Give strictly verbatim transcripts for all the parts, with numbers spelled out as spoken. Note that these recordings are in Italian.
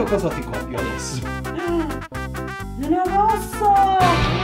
cosa ti copio adesso? Non è rosso!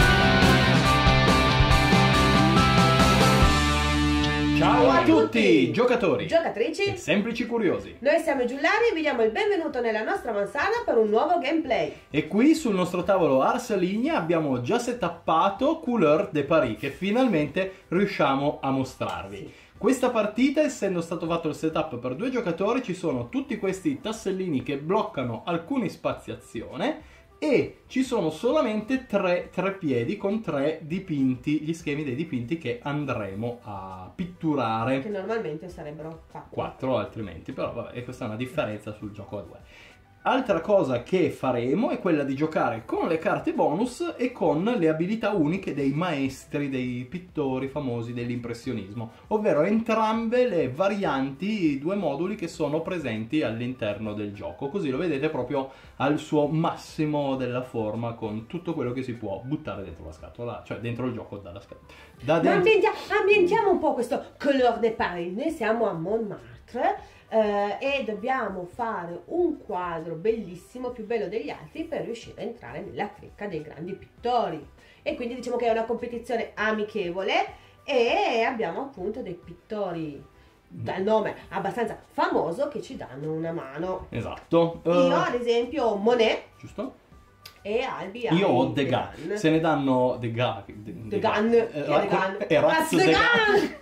Ciao a tutti, giocatori, giocatrici e semplici curiosi. Noi siamo i Giullari e vi diamo il benvenuto nella nostra manzana per un nuovo gameplay. E qui sul nostro tavolo Ars Linea abbiamo già setappato Couleur de Paris, che finalmente riusciamo a mostrarvi. Sì. Questa partita, essendo stato fatto il setup per due giocatori, ci sono tutti questi tassellini che bloccano alcuni spazi azione e ci sono solamente tre, tre piedi con tre dipinti, gli schemi dei dipinti che andremo a pitturare. Che normalmente sarebbero quattro. quattro altrimenti, però vabbè, questa è una differenza sul gioco a due. Altra cosa che faremo è quella di giocare con le carte bonus e con le abilità uniche dei maestri, dei pittori famosi dell'impressionismo, ovvero entrambe le varianti, i due moduli che sono presenti all'interno del gioco, così lo vedete proprio al suo massimo della forma con tutto quello che si può buttare dentro la scatola, cioè dentro il gioco dalla scatola. Da Ma dentro... ambientia- ambientiamo un po' questo Couleur de Paris. Noi siamo a Montmartre. Uh, e dobbiamo fare un quadro bellissimo, più bello degli altri, per riuscire a entrare nella cricca dei grandi pittori. E quindi diciamo che è una competizione amichevole e abbiamo appunto dei pittori dal nome abbastanza famoso che ci danno una mano. Esatto. Uh, Io ad esempio Monet, giusto? E Albi Io ho hai Degas. Se ne danno Degas. Degan. Degas. E Razzo Degas.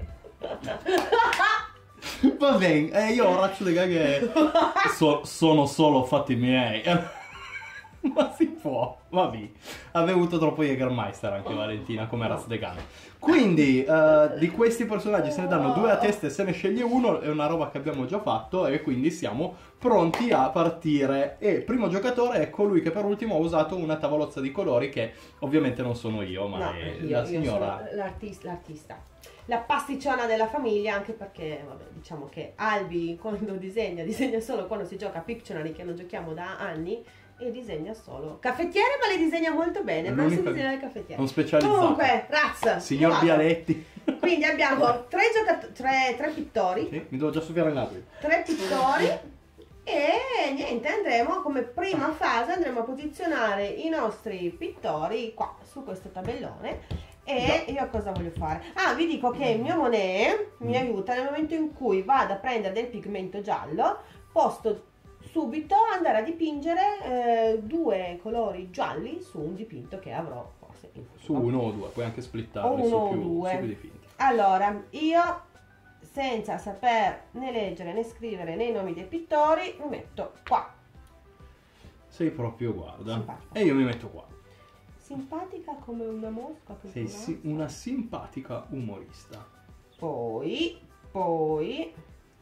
Va bene, eh, io ho Razzo Degas che so, sono solo fatti miei. Ma si può, vabbè. Ha bevuto troppo Jägermeister anche Valentina come Razzo Degas. Quindi uh, di questi personaggi se ne danno due a testa e se ne sceglie uno, è una roba che abbiamo già fatto e quindi siamo pronti a partire. E il primo giocatore è colui che per ultimo ha usato una tavolozza di colori che ovviamente non sono io, ma no, è io, la signora. L'artista. La pasticciona della famiglia, anche perché vabbè, diciamo che Albi quando disegna, disegna solo quando si gioca a Pictionary, che non giochiamo da anni, e disegna solo caffettiere, ma le disegna molto bene, non si disegna le caffettiere. Non specializzato. Comunque, Raz, signor vado. Bialetti. Quindi abbiamo tre, tre, tre pittori. Sì, mi devo già soffiare il naso. Tre pittori. E niente, andremo come prima fase, andremo a posizionare i nostri pittori qua su questo tabellone. E io cosa voglio fare? Ah, vi dico che il mio Monet mi aiuta nel momento in cui vado a prendere del pigmento giallo, posso subito andare a dipingere eh, due colori gialli su un dipinto che avrò forse in futuro. Su uno o due, puoi anche splittarli o uno su o più, due. su più dipinti. Allora, io senza saper né leggere né scrivere né i nomi dei pittori mi metto qua. Sei proprio, guarda. Simpatica. E io mi metto qua. Simpatica come una mosca. Sei si una simpatica umorista. Poi, poi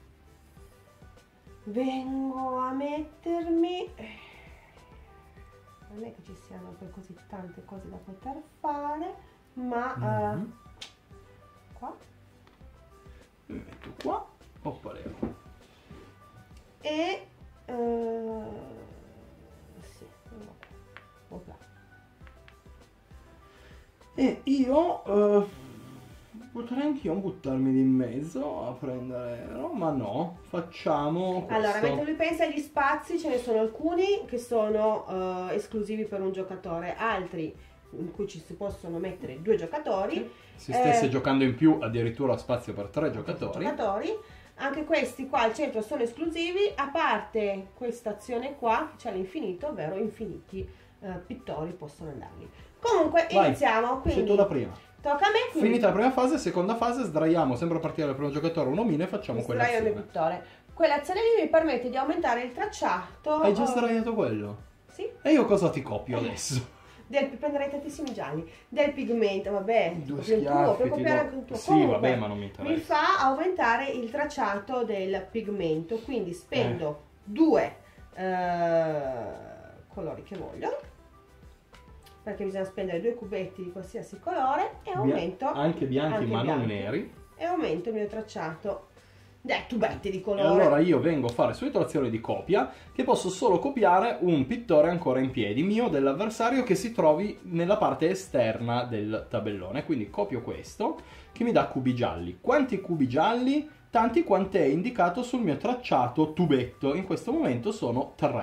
vengo a mettermi. Non è che ci siano poi così tante cose da poter fare, ma Mm-hmm. uh, qua Mi metto qua. Oppaleo. e uh, sì, opla. E io uh, potrei anch'io buttarmi di in mezzo a prendere, no, ma no, facciamo questo. Allora, mentre lui pensa agli spazi, ce ne sono alcuni che sono uh, esclusivi per un giocatore, altri in cui ci si possono mettere due giocatori. Si stesse eh, giocando in più, addirittura spazio per tre giocatori. giocatori. Anche questi qua al centro sono esclusivi, a parte questa azione qua, che c'è all'infinito, ovvero infiniti uh, pittori possono andarli. Comunque, Vai, iniziamo, quindi sei tu la prima. tocca a me. Quindi Finita la prima fase, seconda fase, sdraiamo sempre a partire dal primo giocatore un omino e facciamo sdraio il mio quell'azione. pittore. Quell'azione lì mi permette di aumentare il tracciato. Hai già oh, sdraiato quello? Sì. E io cosa ti copio adesso? Del, prenderei tantissimi gialli. Del pigmento, vabbè. Due proprio il tuo, schiaffi, puoi ti copiare do. anche il tuo. Sì, Comunque, vabbè, ma non mi interessa. mi fa aumentare il tracciato del pigmento, quindi spendo due eh, colori che voglio, perché bisogna spendere due cubetti di qualsiasi colore e aumento anche bianchi anche ma non bianchi. neri. E aumento il mio tracciato dei tubetti di E colore. allora io vengo a fare subito l'azione di copia, che posso solo copiare un pittore ancora in piedi, mio dell'avversario, che si trovi nella parte esterna del tabellone. Quindi copio questo, che mi dà cubi gialli. Quanti cubi gialli? Tanti quanti è indicato sul mio tracciato tubetto. In questo momento sono tre.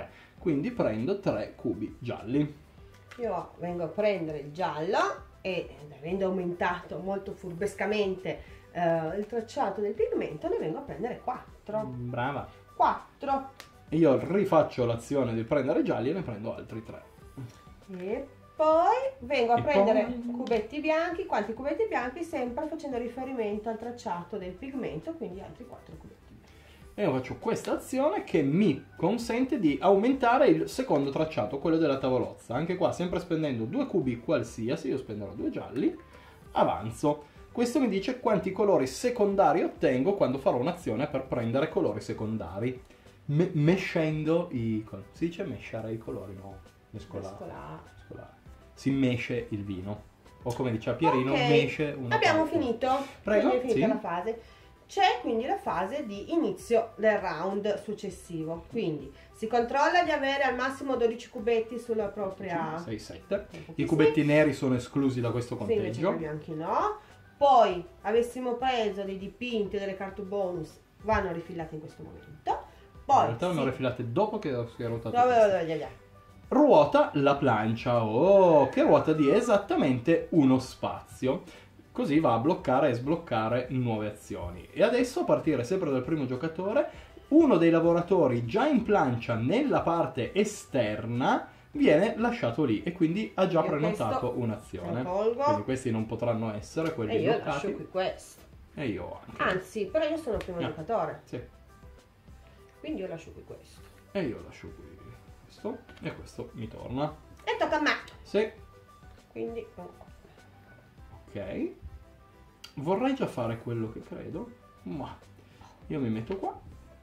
quindi prendo tre cubi gialli. Io vengo a prendere il giallo e, avendo aumentato molto furbescamente eh, il tracciato del pigmento, ne vengo a prendere quattro. Brava. quattro. E io rifaccio l'azione di prendere gialli e ne prendo altri tre. E poi vengo a E prendere poi? cubetti bianchi, quanti cubetti bianchi? Sempre facendo riferimento al tracciato del pigmento, quindi altri quattro cubetti bianchi. E io faccio questa azione che mi consente di aumentare il secondo tracciato, quello della tavolozza. Anche qua, sempre spendendo due cubi qualsiasi, io spenderò due gialli, avanzo. Questo mi dice quanti colori secondari ottengo quando farò un'azione per prendere colori secondari. Me- mescendo i colori. Si dice mesciare i colori, no? Mescolare. Mescolare. Mescolare. Si mesce il vino. O come diceva Pierino, Ok, mesce una abbiamo parte. finito. Prego, Quindi è finita sì. la fase. C'è quindi la fase di inizio del round successivo. Quindi si controlla di avere al massimo dodici cubetti sulla propria... sei, sette. Un po' I sì. cubetti neri sono esclusi da questo Sì, invece conteggio. i bianchi no. Poi avessimo preso dei dipinti, delle carte bonus, vanno rifilate in questo momento. Poi In realtà si- vanno refilate dopo che si è ruotato. Dove- questo. dove- dove- dove- Ruota la plancia, oh, che ruota di esattamente uno spazio. Così va a bloccare e sbloccare nuove azioni. E adesso, a partire sempre dal primo giocatore, uno dei lavoratori già in plancia nella parte esterna viene lasciato lì e quindi ha già Io prenotato questo un'azione. lo tolgo. Quindi questi non potranno essere quelli E io bloccati. lascio qui questo. E io anche. Anzi, però io sono il primo Ah. giocatore, Sì. quindi io lascio qui questo. E io lascio qui questo. E questo mi torna. E tocca a me. Sì. Quindi Ok. Vorrei già fare quello che credo, ma io mi metto qua.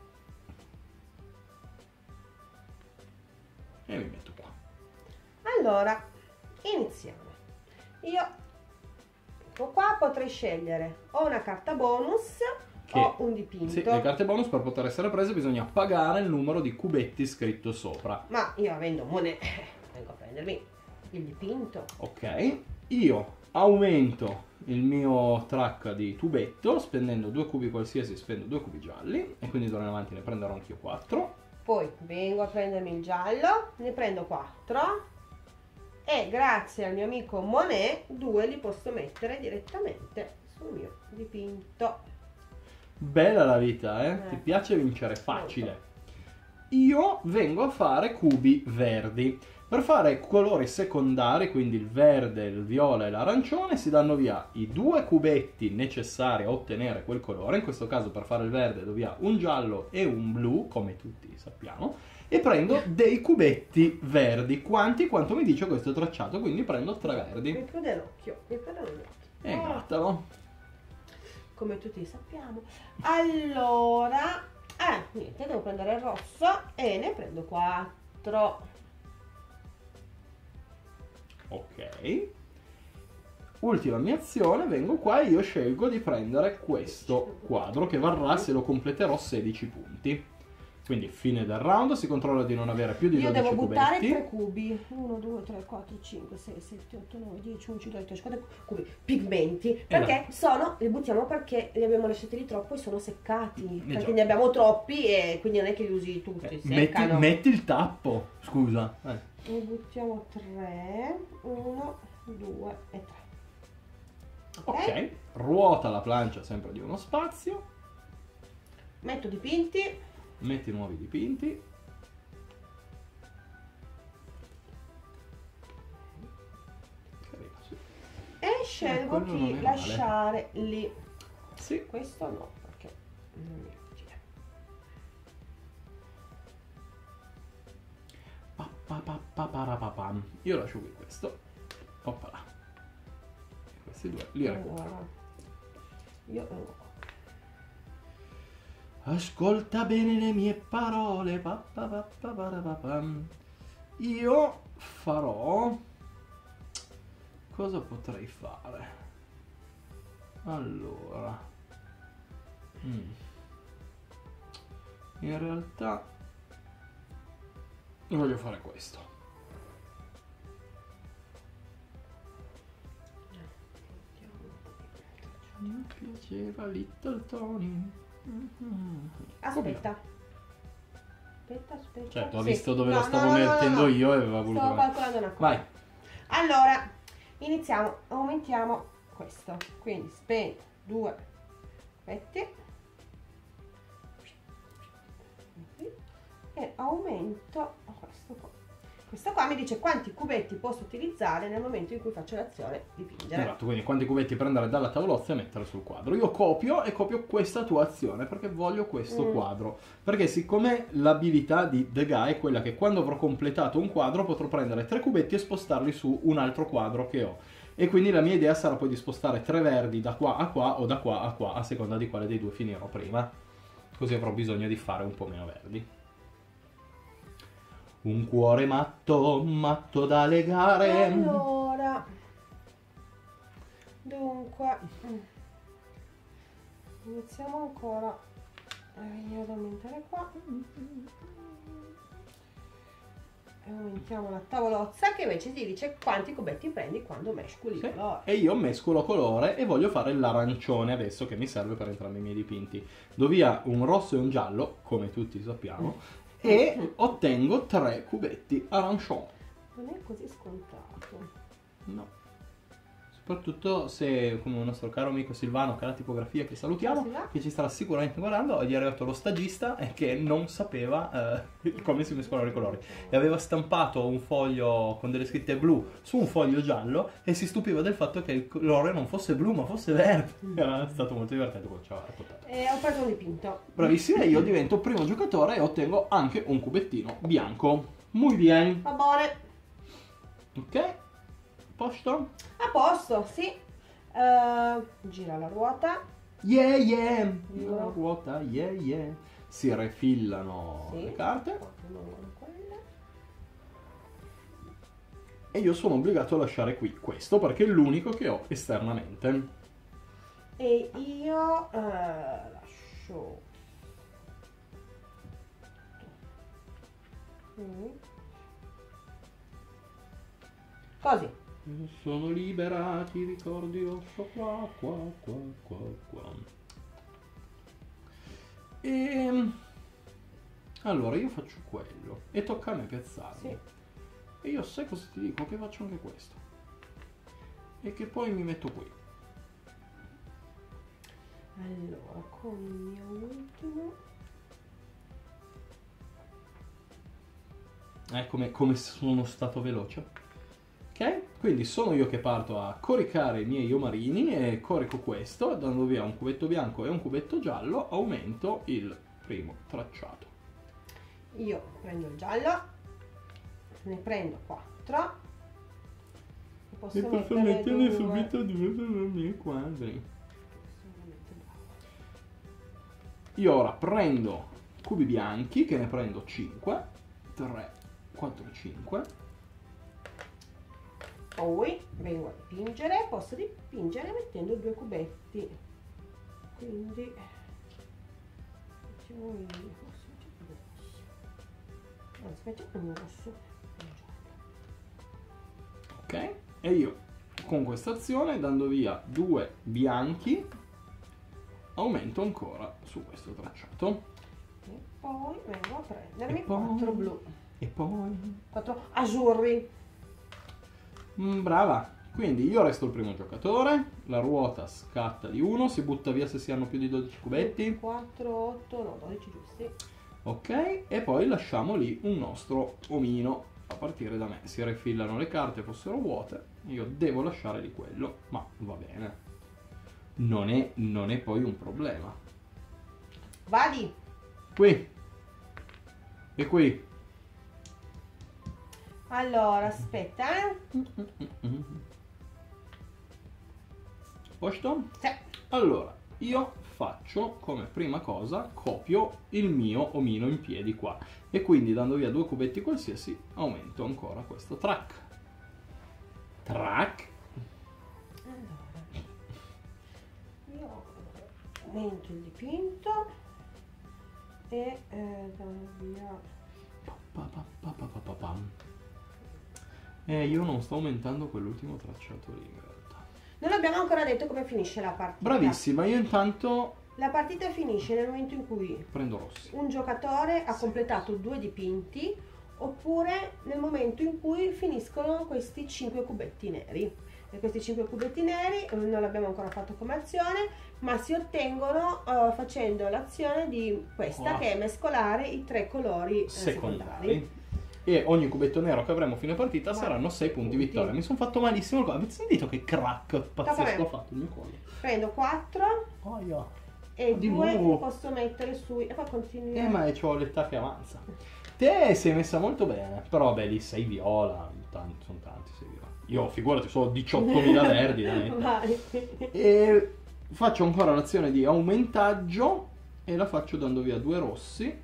E mi metto qua. allora iniziamo. Io ecco qua potrei scegliere o una carta bonus Che- o un dipinto. Sì, le carte bonus per poter essere prese bisogna pagare il numero di cubetti scritto sopra. Ma io avendo monete vengo a prendermi il dipinto. Ok. Io aumento il mio track di tubetto spendendo due cubi qualsiasi, spendo due cubi gialli e quindi d'ora in avanti ne prenderò anch'io quattro. Poi vengo a prendermi il giallo, ne prendo quattro e grazie al mio amico Monet due li posso mettere direttamente sul mio dipinto. Bella la vita, eh? Eh. Ti piace vincere facile. Io vengo a fare cubi verdi. Per fare colori secondari, quindi il verde, il viola e l'arancione, si danno via i due cubetti necessari a ottenere quel colore. In questo caso per fare il verde do via un giallo e un blu, come tutti sappiamo, e prendo dei cubetti verdi. Quanti? Quanto mi dice questo tracciato, quindi prendo tre Mi verdi. chiude l'occhio, mi chiude l'occhio. E gattalo. Come tutti sappiamo. Allora, eh, niente, devo prendere il rosso e ne prendo quattro. Ok. Ultima mia azione, vengo qua e io scelgo di prendere questo quadro che varrà, se lo completerò, sedici punti. Quindi fine del round, si controlla di non avere più di Io dodici devo buttare cubetti. tre cubi. uno, due, tre, quattro, cinque, sei, sette, otto, nove, dieci, undici, dodici, tredici, quattro cubi. Pigmenti. Perché sono, li buttiamo perché li abbiamo lasciati lì troppo e sono seccati. Eh, perché già. ne abbiamo troppi e quindi non è che li usi tutti. Eh, metti, seccano. metti il tappo, scusa. Eh. Ne buttiamo tre. uno, due e tre. Ok, ruota la plancia sempre di uno spazio, Metto dipinti. metti nuovi dipinti. Carino, sì. E scelgo quello non è chi male. lasciare lì. Sì. Questo no, perché non mi piace. Pa, pa, pa, pa, para, pa, pam. Io lascio qui questo. Oppala. E questi due li recupero. Allora, io vengo qua. Ascolta bene le mie parole. Pa, pa, pa, pa, para, pa, pam. Io farò... Cosa potrei fare? Allora... Mm. In realtà... Voglio fare questo. Mi piaceva Little Tony. Mhm. Aspetta. aspetta, aspetta. Certo, ha Sì. visto dove No, lo stavo no, no, no, mettendo no. io e aveva voluto... Stavo calcolando una cosa. Vai. Allora, iniziamo, aumentiamo questo. Quindi spendo due cubetti e aumento questo qua. Questo qua mi dice quanti cubetti posso utilizzare nel momento in cui faccio l'azione di pingere. Esatto, quindi quanti cubetti prendere dalla tavolozza e mettere sul quadro. Io copio e copio questa tua azione perché voglio questo Mm. quadro. Perché siccome l'abilità di The Guy è quella che quando avrò completato un quadro potrò prendere tre cubetti e spostarli su un altro quadro che ho. E quindi la mia idea sarà poi di spostare tre verdi da qua a qua o da qua a qua a seconda di quale dei due finirò prima. Così avrò bisogno di fare un po' meno verdi. Un cuore matto, matto da legare. Allora, dunque, mm, iniziamo ancora a venire ad aumentare qua. E aumentiamo la tavolozza che invece ti dice quanti cubetti prendi quando mescoli Sì. il colore. E io mescolo colore e voglio fare l'arancione adesso che mi serve per entrambi i miei dipinti. Do via un rosso e un giallo, come tutti sappiamo, e ottengo tre cubetti arancione. Non è così scontato. No. Soprattutto se, come il nostro caro amico Silvano, che ha la tipografia, che salutiamo, Silvano. che ci starà sicuramente guardando, gli è arrivato lo stagista e che non sapeva eh, come si mescolano i colori. E aveva stampato un foglio con delle scritte blu su un foglio giallo e si stupiva del fatto che il colore non fosse blu ma fosse verde. Era stato molto divertente quello che ci aveva raccontato. E ho preso un dipinto. Bravissima, io divento primo giocatore e ottengo anche un cubettino bianco. Muy bien. Va bene. Ok? Posto? A posto, sì. Eh, gira la ruota. Yeah, yeah. Io- La ruota, yeah, yeah. Si refillano Sì. le carte Continuano quelle. e io sono obbligato a lasciare qui questo perché è l'unico che ho esternamente. E io eh, lascio Mm. così. Sono libera, ti ricordi, lo so qua, qua, qua, qua, qua. E allora io faccio quello e tocca a me piazzarlo. Sì. E io sai cosa ti dico? Che faccio anche questo. E che poi mi metto qui. Allora, con il mio ultimo Eh, come, come sono stato veloce. Ok? Quindi sono io che parto a coricare i miei omarini e corico questo, dando via un cubetto bianco e un cubetto giallo, aumento il primo tracciato. io prendo il giallo, ne prendo quattro e posso, E posso mettere metterne due. subito due per i miei quadri. Sono veramente bravo. Io ora prendo cubi bianchi, che ne prendo cinque, tre, quattro, cinque. Poi vengo a dipingere, posso dipingere mettendo due cubetti, quindi facciamo il rosso, anzi facciamo il rosso e il giallo. Ok? E io con questa azione, dando via due bianchi, aumento ancora su questo tracciato. E poi vengo a prendermi E poi- quattro blu, E poi... quattro azzurri. Mm, brava! Quindi io resto il primo giocatore, la ruota scatta di uno, si butta via se si hanno più di dodici cubetti. quattro, otto, no, dodici giusti. Ok? E poi lasciamo lì un nostro omino. A partire da me si refillano le carte, fossero vuote. Io devo lasciare di quello, ma va bene. Non è, non è poi un problema. Vadi! Qui. E qui. Allora, aspetta, eh. Posto? Sì. Allora, io faccio come prima cosa, copio il mio omino in piedi qua. E quindi dando via due cubetti qualsiasi, aumento ancora questo track. Track. Allora, io aumento il dipinto e eh, do via. Pa, pa, pa, pa, pa, pa, pam. Eh, io non sto aumentando quell'ultimo tracciato lì in realtà. Non abbiamo ancora detto come finisce la partita. Bravissima, io intanto La partita finisce nel momento in cui Prendo rossi. un giocatore ha completato due dipinti, oppure nel momento in cui finiscono questi cinque cubetti neri. E questi cinque cubetti neri non l'abbiamo ancora fatto come azione, ma si ottengono uh, facendo l'azione di questa, Qua. che è mescolare i tre colori eh, Secondari. secondari. E ogni cubetto nero che avremo a fine partita Ma- saranno sei punti punti. vittoria. Mi sono fatto malissimo qua. Avete sentito che crack Tocca a pazzesco me. ha fatto il mio cuore? Prendo quattro Aia. e Di due nuovo. che posso mettere sui... E poi continui. Eh, ma c'ho l'età che avanza. Te sei messa molto bene. Però vabbè, lì sei viola. Tanti, sono tanti sei viola. Io, figurati, sono diciottomila verdi da mettere. Vai. E faccio ancora l'azione di aumentaggio e la faccio dando via due rossi.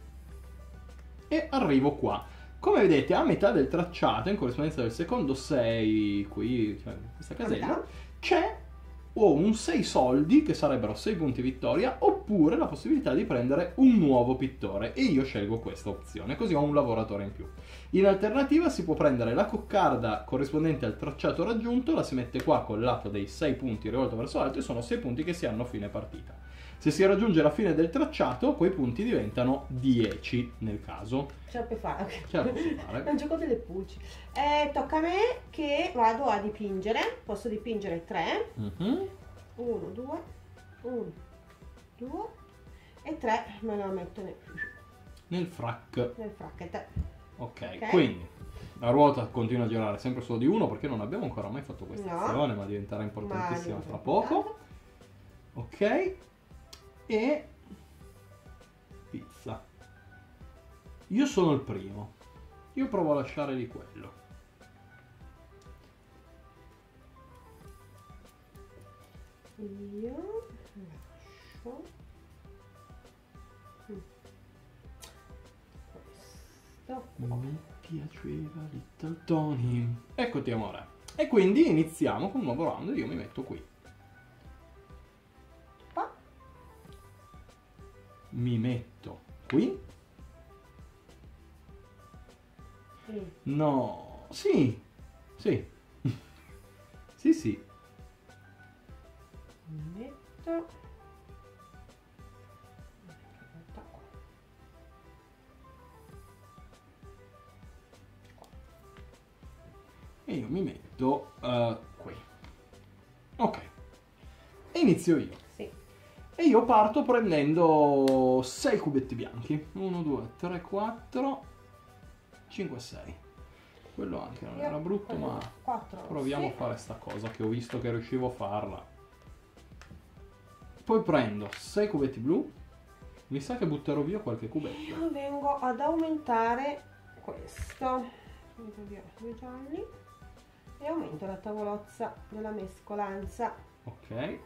E arrivo qua. Come vedete, a metà del tracciato, in corrispondenza del secondo sei, qui, cioè, questa casella, c'è o un sei soldi, che sarebbero sei punti vittoria, oppure la possibilità di prendere un nuovo pittore. E io scelgo questa opzione, così ho un lavoratore in più. In alternativa si può prendere la coccarda corrispondente al tracciato raggiunto, la si mette qua col lato dei sei punti rivolto verso l'alto, e sono sei punti che si hanno a fine partita. Se si raggiunge la fine del tracciato, quei punti diventano dieci nel caso. Ce la puoi fare, ok. Ce la posso fare. È un gioco delle pulci. Eh, tocca a me che vado a dipingere. Posso dipingere tre. Mhm. uno, due, uno, due e tre me lo metto nel, Nel frac. nel fracket. Ok, Ok. quindi la ruota continua a girare sempre solo di uno, perché non abbiamo ancora mai fatto questa No. azione, ma diventerà importantissima Ma fra poco. Ok. E pizza. Io sono il primo. Io provo a lasciare lì quello. Io lascio Mm. questo. Mi piaceva Little Tony. Eccoti amore. E quindi iniziamo con un nuovo round e io mi metto qui. Qua. Mi metto qui. Mm. No. Sì. Sì. Sì, sì. Mi metto metto qua. E io mi metto eh, qui. Ok. E inizio io. Sì. E io parto prendendo sei cubetti bianchi. uno, due, tre, quattro, cinque, sei. Quello anche non Io era brutto, prendo ma quattro proviamo a rossi. fare sta cosa che ho visto che riuscivo a farla. Poi prendo sei cubetti blu. Mi sa che butterò via qualche cubetto. Io vengo ad aumentare questo. Metto via due gialli e aumento la tavolozza della mescolanza. Ok.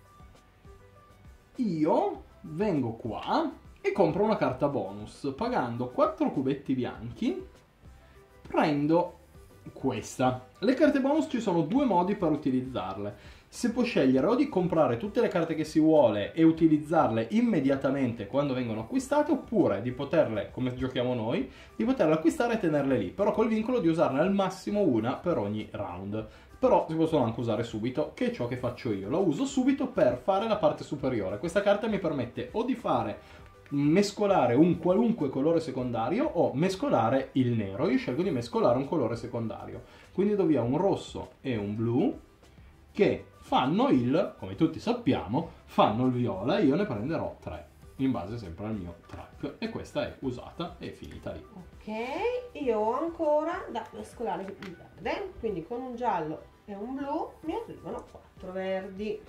Io vengo qua e compro una carta bonus. Pagando quattro cubetti bianchi, prendo questa. Le carte bonus ci sono due modi per utilizzarle. Si può scegliere o di comprare tutte le carte che si vuole e utilizzarle immediatamente quando vengono acquistate, oppure di poterle, come giochiamo noi, di poterle acquistare e tenerle lì, però col vincolo di usarne al massimo una per ogni round. Però si possono anche usare subito, che è ciò che faccio io. La uso subito per fare la parte superiore. Questa carta mi permette o di fare mescolare un qualunque colore secondario o mescolare il nero. Io scelgo di mescolare un colore secondario. Quindi do via un rosso e un blu che fanno il, come tutti sappiamo, fanno il viola. Io ne prenderò tre, in base sempre al mio track. E questa è usata e finita lì. Ok, io ho ancora da mescolare il verde, quindi con un giallo e un blu mi arrivano quattro verdi.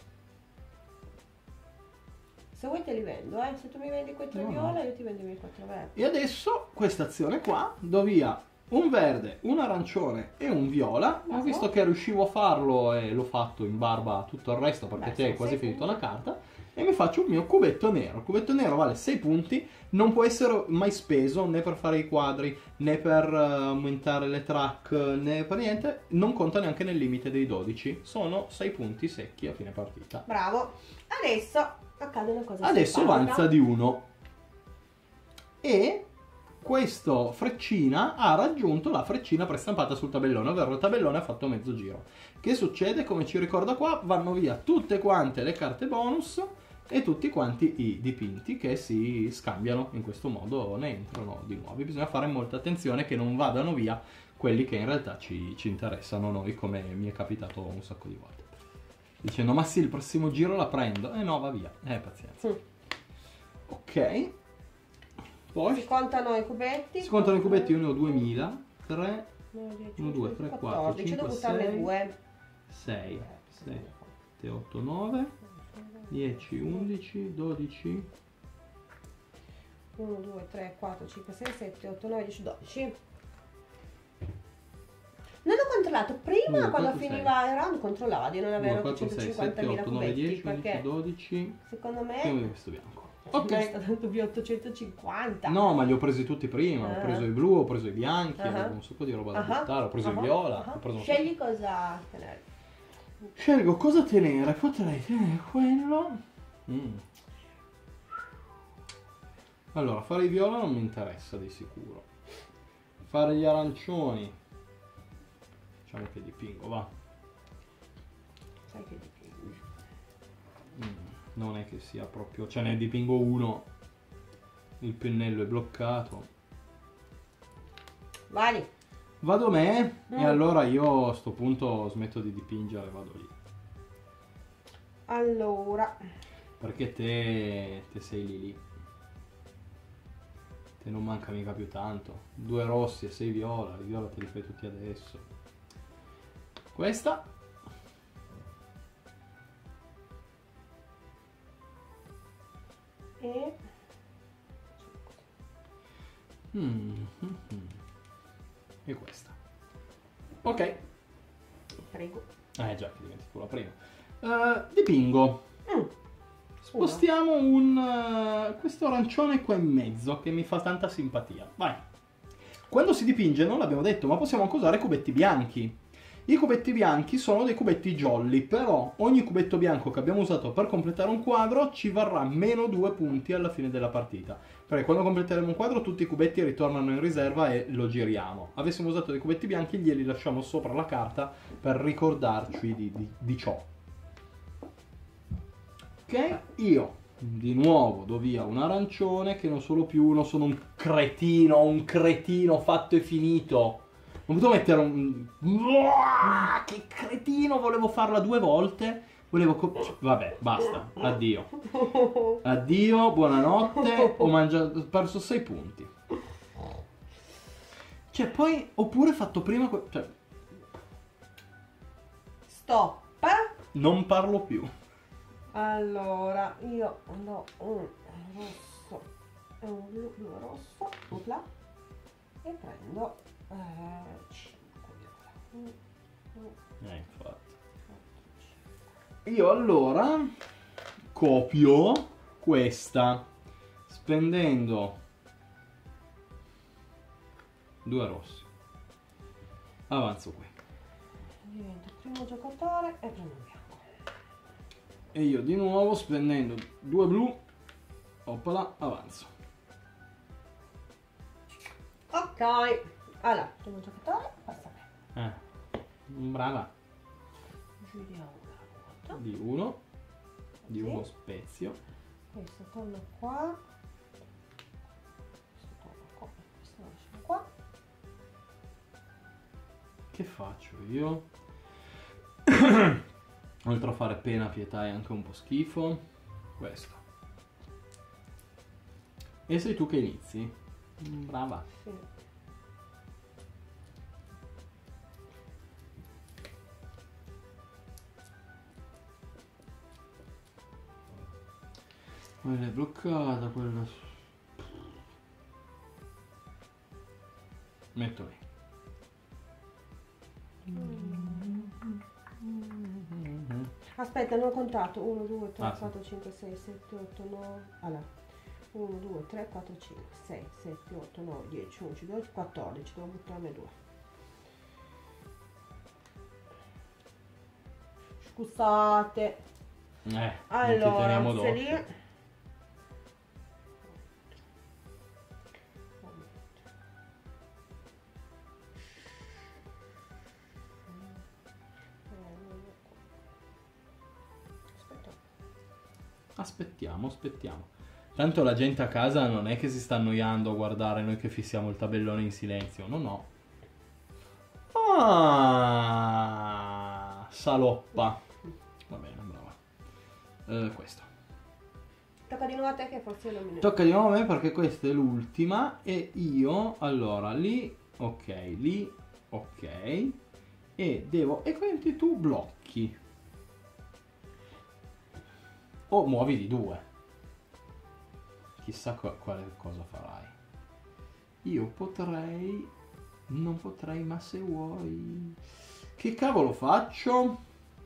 Se vuoi te li vendo, eh? Se tu mi vendi quei tre No, viola, no. io ti vendo i miei quattro verdi. E adesso questa azione qua, do via un verde, un arancione e un viola. Ho Bravo. visto che riuscivo a farlo e l'ho fatto in barba a tutto il resto, perché Beh, te hai sono quasi sei finito punti. la carta. E mi faccio il mio cubetto nero. Il cubetto nero vale sei punti, non può essere mai speso né per fare i quadri, né per eh, aumentare le track, né per niente. Non conta neanche nel limite dei dodici. Sono sei punti secchi a fine partita. Bravo. Adesso accade una cosa Adesso simpatica. avanza di uno. E questo freccina ha raggiunto la freccina prestampata sul tabellone, ovvero il tabellone ha fatto mezzo giro. Che succede? Come ci ricorda qua, vanno via tutte quante le carte bonus e tutti quanti i dipinti che si scambiano in questo modo, ne entrano di nuovi. Bisogna fare molta attenzione che non vadano via quelli che in realtà ci, ci interessano noi, come mi è capitato un sacco di volte. Dicendo, ma sì, il prossimo giro la prendo. E eh no, va via. Eh, pazienza. Mm. Ok. Poi Si contano i cubetti. si contano i cubetti, io ne ho duemila, tre, uno, due, tre, quattro, cinque, devo buttarne sei. due. sei, sette, otto, nove, dieci, undici, dodici. uno, due, tre, quattro, cinque, sei, sette, otto, nove, dieci, dodici. Non ho controllato prima uno, quando quattro, finiva il round, controllava di non avere uno, quattro, sei, sette, ottocentocinquantamila otto, nove, cubetti dieci, undici, perché dodici. secondo E me questo bianco. mi Ok. sta dando più ottocentocinquanta. No, ma li ho presi tutti prima. Ho Ah. preso i blu, ho preso i bianchi, Ah. avevo un sacco di roba da Ah. buttare, ho preso Ah. il viola. Ah. Ho preso un Scegli cosa tenere. Scelgo cosa tenere, potrei tenere quello. Mm. Allora, fare i viola non mi interessa di sicuro. Fare gli arancioni. Diciamo che dipingo, va. Sai che dipingi. Mm. Non è che sia proprio... Cioè ne dipingo uno. Il pennello è bloccato. Vai. Vado me Mm. e allora io a sto punto smetto di dipingere e vado lì. Allora. Perché te, te sei lì lì. Te non manca mica più tanto. Due rossi e sei viola. I viola te li fai tutti adesso. Questa. E... Mm, mm, mm. E questa. Ok. Prego. Eh già, che diventi tu la prima. Eh, dipingo. Mm. Spostiamo un eh, questo arancione qua in mezzo che mi fa tanta simpatia. Vai. Quando si dipinge, non l'abbiamo detto, ma possiamo anche usare cubetti bianchi. I cubetti bianchi sono dei cubetti jolly, però ogni cubetto bianco che abbiamo usato per completare un quadro ci varrà meno due punti alla fine della partita. Perché quando completeremo un quadro tutti i cubetti ritornano in riserva e lo giriamo. Avessimo usato dei cubetti bianchi glieli lasciamo sopra la carta per ricordarci di, di, di ciò. Ok, io di nuovo do via un arancione che non sono più uno, sono un cretino, un cretino fatto e finito. Non potevo mettere un... Uah, che cretino, volevo farla due volte. Volevo... Co- Vabbè, basta, addio. Addio, buonanotte, ho mangiato, ho perso sei punti. Cioè, poi, oppure fatto prima... que- Cioè, Stop. non parlo più. Allora, io do un rosso e un blu, blu e rosso, upla, e prendo cinque viola. Eh, infatti. Io allora copio questa spendendo due rossi. Avanzo qui. Divento il primo giocatore e prendo un bianco. E io di nuovo spendendo due blu, oppala, avanzo. Ok, allora, primo giocatore, passa a me. Eh, brava. Giriamo la ruota. Di uno, di Sì. uno spezio. Questo torna qua. Questo torna qua. Questo lo lasciamo qua. Che faccio io? Oltre a fare pena, pietà e anche un po' schifo, questo. E sei tu che inizi? Brava. Sì. Quella è bloccata, quella... Metto lì. Aspetta, non ho contato. uno, due, tre, Ah, sì. quattro, cinque, sei, sette, otto, nove. Allora, uno, due, tre, quattro, cinque, sei, sette, otto, nove, dieci, undici, dodici, quattordici. Devo buttarne due. Scusate. Eh, non ti Allora, teniamo se d'occhio. lì... Aspetta. Aspettiamo, aspettiamo. Tanto la gente a casa non è che si sta annoiando a guardare noi che fissiamo il tabellone in silenzio. No, no. Ah, saloppa. Va bene, brava. Eh, questo. Tocca di nuovo a te che forse non mi ne... Tocca di nuovo a me perché questa è l'ultima e io, allora, lì, ok, lì, ok, e devo, e quindi tu blocchi. O muovi di due. Chissà qu- quale cosa farai. Io potrei, non potrei, ma se vuoi... Che cavolo faccio?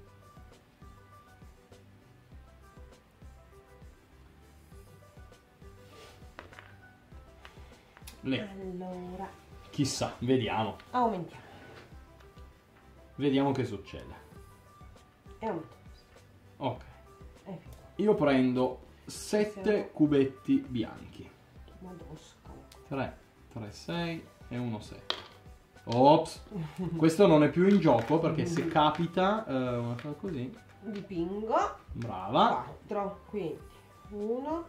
Le. Allora, Chissà, vediamo. aumentiamo. Vediamo che succede. E aumentiamo. Ok. E fino. Io prendo sette Siamo- cubetti bianchi. Madosca. tre, tre, sei e uno sette. Ops. Questo non è più in gioco perché se capita eh, una cosa così. Dipingo. Brava. quattro. Quindi uno,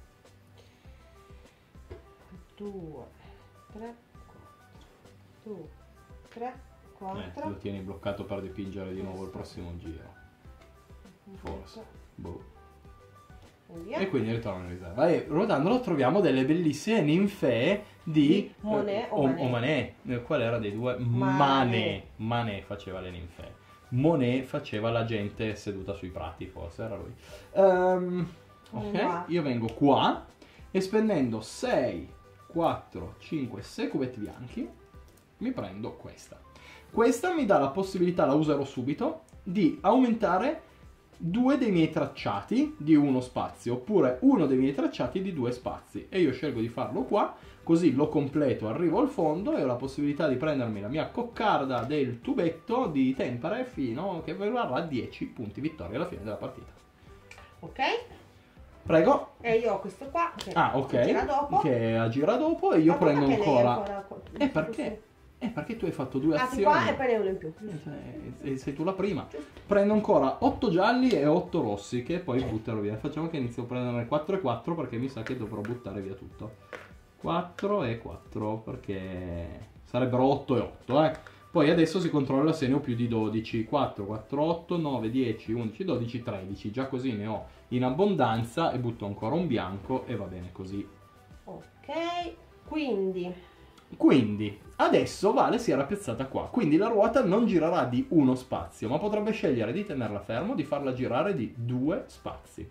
due, tre, quattro. due, tre, Eh, te quattro. lo tieni bloccato per dipingere di nuovo il prossimo giro. Forse. Boh. E via. E quindi ritorno in riserva. E ruotandolo troviamo delle bellissime ninfee di Di Monet eh, o Manet. Manet. Eh, Qual era dei due? Manet. Manet. Manet faceva le ninfee. Monet faceva la gente seduta sui prati, forse era lui. Ehm, ok, Qua. io vengo qua e spendendo sei, quattro, cinque, sei cubetti bianchi mi prendo questa. Questa mi dà la possibilità, la userò subito, di aumentare due dei miei tracciati di uno spazio oppure uno dei miei tracciati di due spazi e io scelgo di farlo qua, così lo completo, arrivo al fondo e ho la possibilità di prendermi la mia coccarda del tubetto di tempere fino che varrà a dieci punti vittoria alla fine della partita. Ok. Prego. E io ho questo qua che Ah, ok. gira dopo. Che agira dopo e io Ma prendo perché lei ancora... ancora qua- Eh perché? Eh perché tu hai fatto due Ah, di azioni. qua e poi ne uno in più. Eh, sei tu la prima. Prendo ancora otto gialli e otto rossi che poi butterò via. Facciamo che inizio a prendere quattro e quattro perché mi sa che dovrò buttare via tutto. quattro e quattro perché sarebbero otto e otto, eh. Poi adesso si controlla se ne ho più di dodici. quattro, quattro, otto, nove, dieci, undici, dodici, tredici. Già così ne ho in abbondanza e butto ancora un bianco e va bene così. Ok, quindi Quindi, adesso Vale si era piazzata qua, quindi la ruota non girerà di uno spazio, ma potrebbe scegliere di tenerla fermo, di farla girare di due spazi.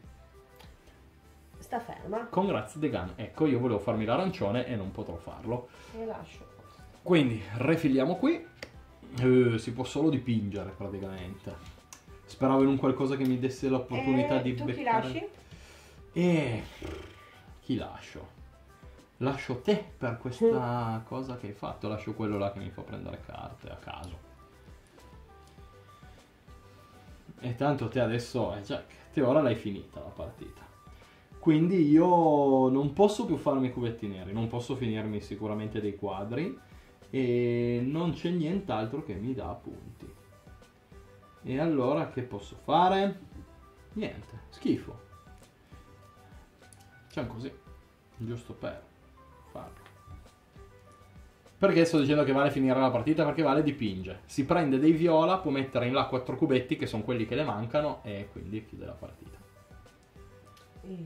sta ferma Congrats de Gun. Ecco, io volevo farmi l'arancione e non potrò farlo. e lascio. Quindi, refiliamo qui. Eh, si può solo dipingere, praticamente. Speravo in un qualcosa che mi desse l'opportunità E di tu chi beccare... lasci? E... chi lascio? Lascio te per questa cosa che hai fatto, lascio quello là che mi fa prendere carte a caso. E tanto te adesso, eh, Jack, te ora l'hai finita la partita. Quindi io non posso più farmi cubetti neri, non posso finirmi sicuramente dei quadri e non c'è nient'altro che mi dà punti. E allora che posso fare? Niente, schifo. Facciamo così, giusto per farlo. Perché sto dicendo che Vale finire la partita? Perché Vale dipinge. Si prende dei viola, può mettere in là quattro cubetti che sono quelli che le mancano e quindi chiude la partita. E...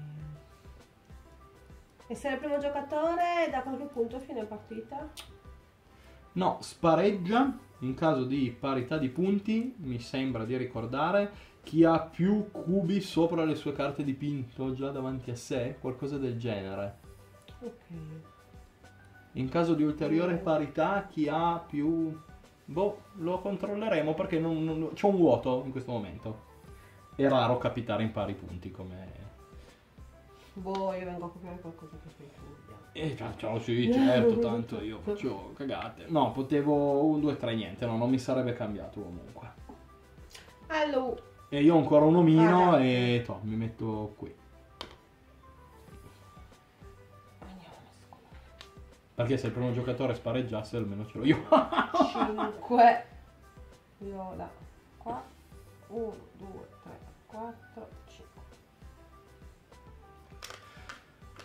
e se è il primo giocatore da qualche punto a fine partita? No, spareggia in caso di parità di punti, mi sembra di ricordare, chi ha più cubi sopra le sue carte dipinto già davanti a sé, qualcosa del genere. Ok. In caso di ulteriore parità, chi ha più... boh, lo controlleremo perché non, non- c'è un vuoto in questo momento. È raro capitare in pari punti come... Boh, io vengo a copiare qualcosa che fai tu. vediamo. Eh, ciao, ciao, sì, certo, tanto io faccio cagate. No, potevo un, due, tre, niente, no, non mi sarebbe cambiato comunque. Allora, E io ho ancora un omino Ah, e toh, mi metto qui. andiamo a mescolare. Perché se il primo giocatore spareggiasse almeno ce l'ho io. cinque viola qua, uno, due, tre, quattro, cinque.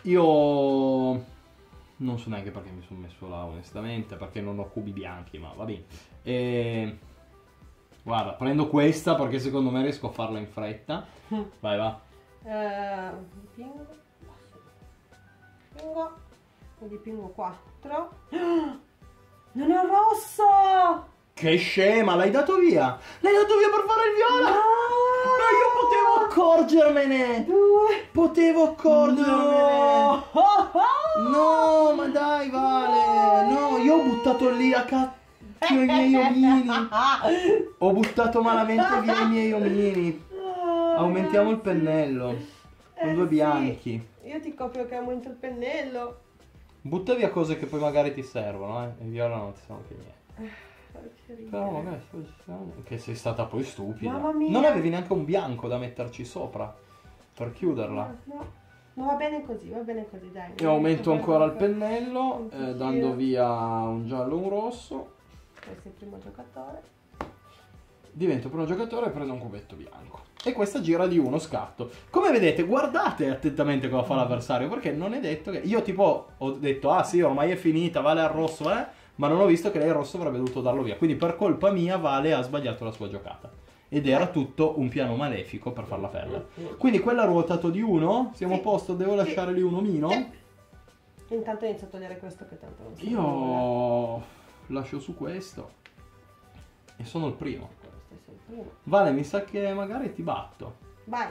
Io non so neanche perché mi sono messo là, onestamente, perché non ho cubi bianchi, ma va bene. E... Guarda, prendo questa perché secondo me riesco a farla in fretta. Vai, va. Eh, dipingo. Dipingo. Ne dipingo quattro. Non è un rosso! Che scema, l'hai dato via! L'hai dato via per fare il viola! No! Ma io potevo accorgermene! Due! Potevo accorgermene! No! No, ma dai, Vale! No, io ho buttato lì a cacchio i miei omini! Ho buttato malamente via i miei omini! Aumentiamo il pennello con Eh, due sì. bianchi. Io ti copio che aumento il pennello. Butta via cose che poi magari ti servono, eh? E viola non ti servono più niente. Che ridere. Però magari sto dicendo che sei stata poi stupida. Mamma mia. Non avevi neanche un bianco da metterci sopra per chiuderla. No, no. No, va bene così, va bene così, dai. Io aumento ancora il Comunque, pennello, un eh, pochino. dando via un giallo e un rosso. Questo è il primo giocatore. Divento primo giocatore e prendo un cubetto bianco. E questa gira di uno scatto. Come vedete, guardate attentamente cosa fa l'avversario, perché non è detto che... Io tipo ho detto, ah sì, ormai è finita, Vale al rosso, eh? Ma non ho visto che lei il rosso avrebbe dovuto darlo via. Quindi per colpa mia Vale ha sbagliato la sua giocata. Ed era tutto un piano malefico per farla perdere. Quindi quella ha ruotato di uno. Siamo Sì. a posto, devo lasciare lì un omino. Sì. Intanto inizio a togliere questo che tanto non so. Io lascio su questo. E sono il primo. Questo è il primo. Vale, mi sa che magari ti batto. Vai.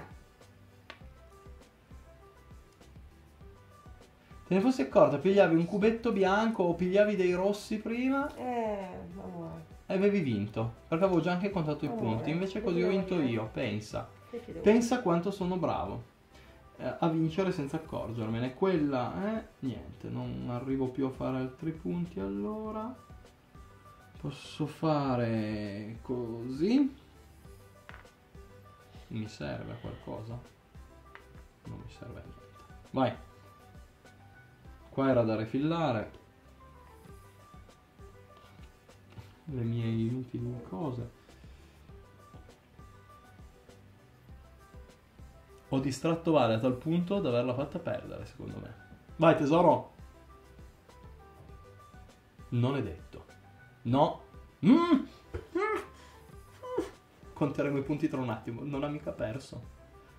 Te ne fossi accorta, pigliavi un cubetto bianco o pigliavi dei rossi prima Eh, amore. e avevi vinto. Perché avevo già anche contato i Amore, punti. Invece che così ho devo vinto dire? io, pensa. Che ti devo Pensa quanto sono bravo eh, a vincere senza accorgermene. Quella, eh, niente, non arrivo più a fare altri punti allora. Posso fare così. Mi serve a qualcosa? Non mi serve a niente. Vai. Qua era da refillare. Le mie inutili cose. Ho distratto Vale a tal punto da averla fatta perdere, secondo me. Vai, tesoro. Non è detto. No. Mm. Conteremo i punti tra un attimo. Non ha mica perso.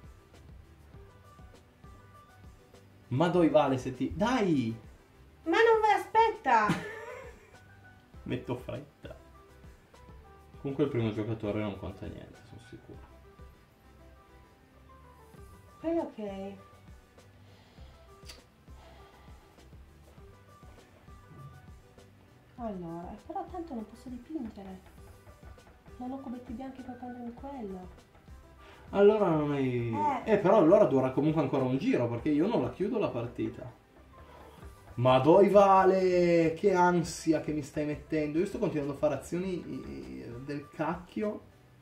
Ma dove Vale se ti... Dai! Ma non vai, aspetta! Metto fretta. Comunque il primo giocatore non conta niente, sono sicuro. Poi ok. Allora, però tanto non posso dipingere. Non ho cubetti bianchi per prendere quello. Allora non hai... Eh. Eh, però allora dura comunque ancora un giro, perché io non la chiudo la partita. Ma dove Vale? Che ansia che mi stai mettendo. Io sto continuando a fare azioni eh, del cacchio.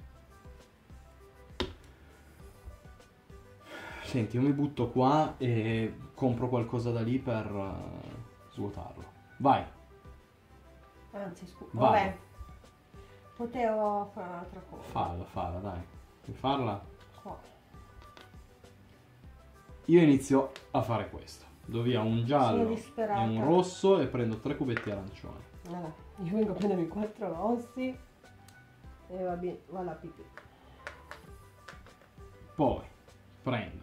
Senti, io mi butto qua e compro qualcosa da lì per uh, svuotarlo. Vai. Anzi, scusa. Vai. Vabbè. Potevo fare un'altra cosa. Falla, falla, dai. Vuoi farla? Qua. Io inizio a fare questo. Do via un Sono giallo e disperata. un rosso e prendo tre cubetti arancioni. Allora, io vengo a prendermi quattro rossi. E va bene, va la pipì. Poi prendo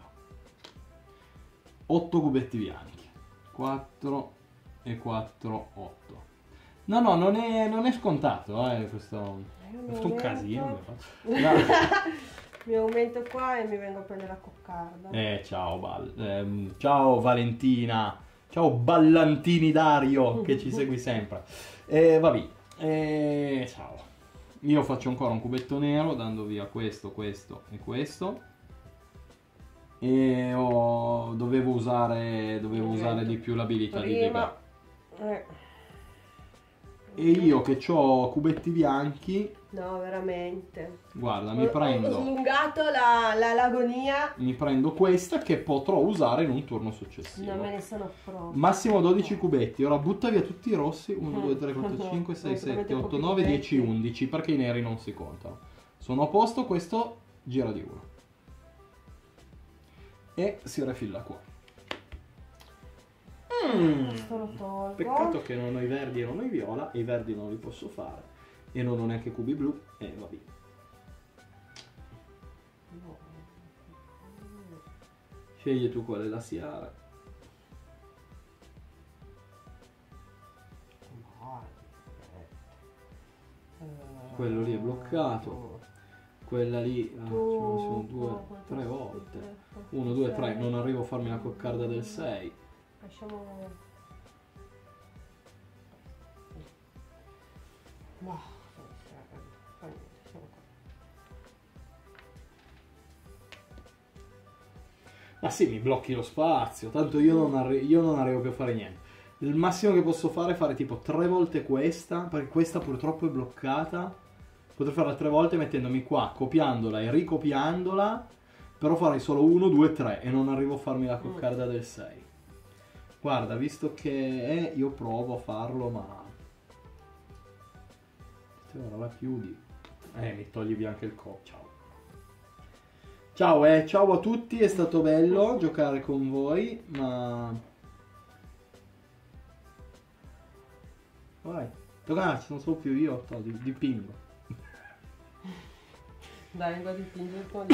otto cubetti bianchi. quattro e quattro, otto. No, no, non è, non è scontato, eh, questo, questo è un casino. mi fa. No. Mi aumento qua e mi vengo a prendere la coccarda. Eh, ciao, Val- ehm, ciao Valentina, ciao Ballantini Dario che ci segui sempre. Eh, vabbè, eh, ciao. Io faccio ancora un cubetto nero dando via questo, questo e questo. E ho, dovevo usare, dovevo usare di più l'abilità di Prima. Debra. Eh. E io che ho cubetti bianchi, No, veramente. guarda, mi Ho- Ho prendo, slungato la, la- l'agonia. mi prendo questa che potrò usare in un turno successivo. Non me ne sono proprio. Massimo dodici cubetti. Ora butta via tutti i rossi. uno, due, tre, quattro, cinque, sei, sette, otto, nove, dieci, undici. Perché i neri non si contano. Sono a posto, questo gira di uno. E si refilla qua. Mm. Questo lo tolgo. Peccato che non ho i verdi e non ho i viola, e i verdi non li posso fare. E non ho neanche cubi blu, e va via. Scegli tu qual è la Ciara. Quello lì è bloccato. Quella lì ah, ci sono due, tre volte. Uno, due, tre. Non arrivo a farmi la coccarda del sei. Lasciamo. No, fa niente, siamo qua. Ma sì, mi blocchi lo spazio. Tanto io non, arri io non arrivo più a fare niente. Il massimo che posso fare è fare tipo tre volte questa, perché questa purtroppo è bloccata. Potrei farla tre volte mettendomi qua, copiandola e ricopiandola, però farei solo uno, due, tre e non arrivo a farmi la coccarda del sei. Guarda, visto che è, io provo a farlo, ma... Se ora la chiudi... Eh, mi togli via anche il co... Ciao. Ciao, eh, ciao a tutti, è stato bello giocare con voi, ma... Vai, ragazzi, non so più io, to, dipingo. Dai, vengo a dipingere con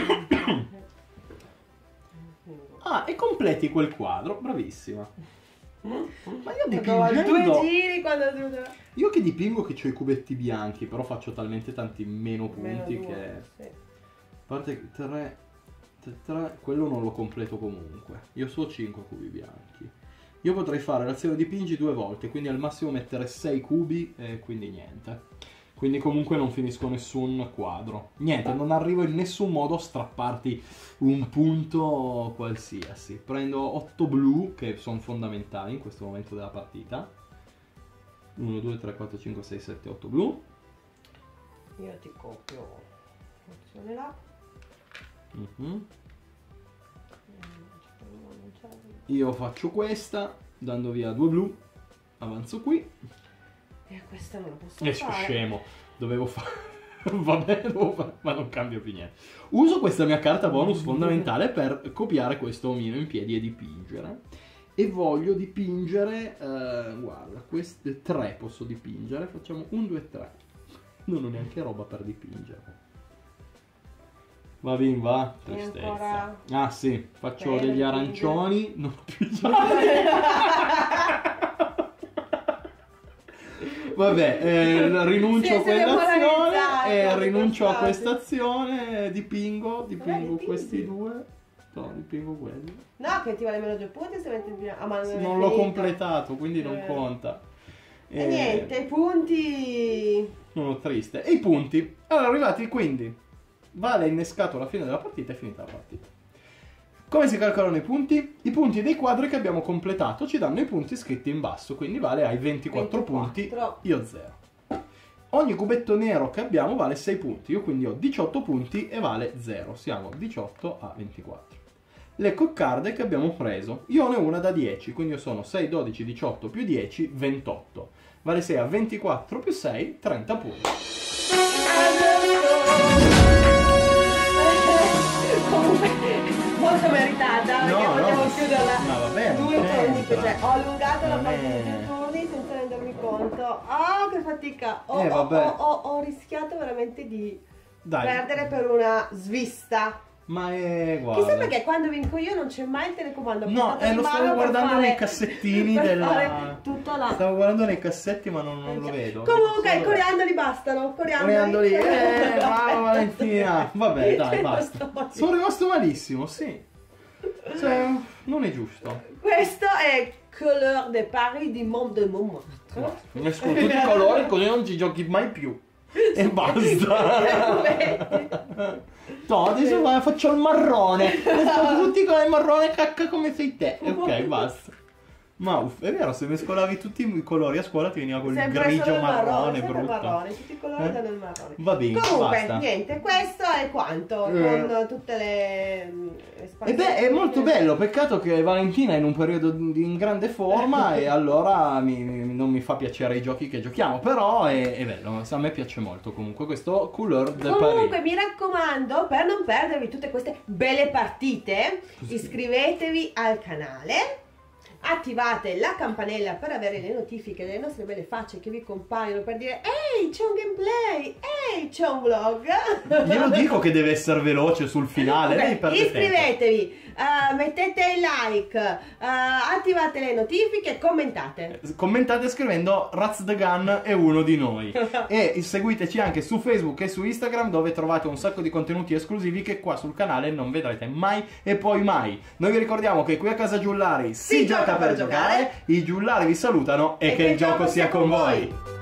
Ah, e completi quel quadro, bravissima. Ma io dipingendo... dipingendo... due giri quando... Io che dipingo che ho i cubetti bianchi, però faccio talmente tanti meno punti meno due, che... sì. A parte che tre, tre, quello non lo completo comunque. Io so cinque cubi bianchi. Io potrei fare l'azione dipingi due volte, quindi al massimo mettere sei cubi e quindi niente. Quindi comunque non finisco nessun quadro. Niente, non arrivo in nessun modo a strapparti un punto qualsiasi. Prendo otto blu, che sono fondamentali in questo momento della partita. uno, due, tre, quattro, cinque, sei, sette, otto blu. Io ti copio. Funzione là. Mm-hmm. Io faccio questa, dando via due blu. Avanzo qui. E questa non la posso E fare. scemo, dovevo fare... Vabbè, devo fare... ma non cambio più niente. Uso questa mia carta bonus fondamentale per copiare questo omino in piedi e dipingere. E voglio dipingere, eh, guarda, queste tre posso dipingere. Facciamo un, due, tre. Non ho neanche roba per dipingere. Va bene, va. Tristezza. Ancora... Ah sì, faccio Bene, degli dipingere. arancioni. Non ho più Vabbè, eh, rinuncio a quell'azione e rinuncio a questa azione, dipingo, dipingo Vabbè, questi dipingi. due, no, dipingo quelli. No, che ti vale meno due punti se metti il primo. Ah, ma non, Non l'ho completato, quindi non Eh. conta. E niente, i punti. Sono triste. E i punti? Allora, arrivati quindi, Vale ha innescato la fine della partita, è finita la partita. Come si calcolano i punti? I punti dei quadri che abbiamo completato ci danno i punti scritti in basso, quindi Vale hai ventiquattro, ventiquattro. punti, io zero. Ogni cubetto nero che abbiamo vale sei punti, io quindi ho diciotto punti e Vale zero, siamo diciotto a ventiquattro. Le coccarde che abbiamo preso, io ne ho una da dieci, quindi io sono sei, dodici, diciotto più dieci, ventotto. Vale sei a ventiquattro più sei, trenta punti. Comunque, molto meritata, No, perché no, potevo ma- chiuderla ma va bene, due non turni, c'entra. cioè ho allungato la Non partita è- di due turni senza rendermi conto. Oh, che fatica! Ho, Eh, ho- vabbè. ho- ho- ho rischiato veramente di Dai, perdere per una svista. ma è... guarda. Chissà perché quando vinco io non c'è mai il telecomando No, appuntato eh, in lo mano stavo per guardando fare- nei cassettini per della... fare tutta la... Stavo guardando nei cassetti ma non, non lo vedo. Comunque, Solo- i coriandoli bastano. Coriandoli. Coriandoli, eh, brava Valentina. Vabbè, dai, basta. Non sto- Sono rimasto malissimo, sì. Cioè, non è giusto. Questo è Couleur de Paris di Mont de Montmartre. Mescolo tutti i colori così non ci giochi mai più. E basta. No, adesso vai, faccio il marrone. Mescolo tutti con il marrone cacca come sei te. Ok, basta. Ma uff, è vero, se mescolavi tutti i colori a scuola ti veniva quel Sempre grigio solo il marrone sempre brutto. marrone, tutti i colori Eh? danno il marrone. Va bene, Comunque, basta. niente, questo è quanto Eh. con tutte le mm, E espansioni. beh, è molto bello, peccato che Valentina è in un periodo di in grande forma e allora mi- mi- non mi fa piacere i giochi che giochiamo, però è, è bello, a me piace molto comunque questo Couleur de Comunque Paris. mi raccomando, per non perdervi tutte queste belle partite, Così. iscrivetevi al canale, attivate la campanella per avere le notifiche delle nostre belle facce che vi compaiono per dire ehi c'è un gameplay, ehi c'è un vlog. Io dico che deve essere veloce sul finale. Okay, lei perde iscrivetevi, uh, mettete il like, uh, attivate le notifiche, commentate. Commentate scrivendo Raz the Gun è uno di noi. E seguiteci anche su Facebook e su Instagram, dove trovate un sacco di contenuti esclusivi che qua sul canale non vedrete mai e poi mai. Noi vi ricordiamo che qui a casa Giullari si, si gioca per giocare, giocare, i Giullari vi salutano e, e che, che il gioco sia con voi. voi.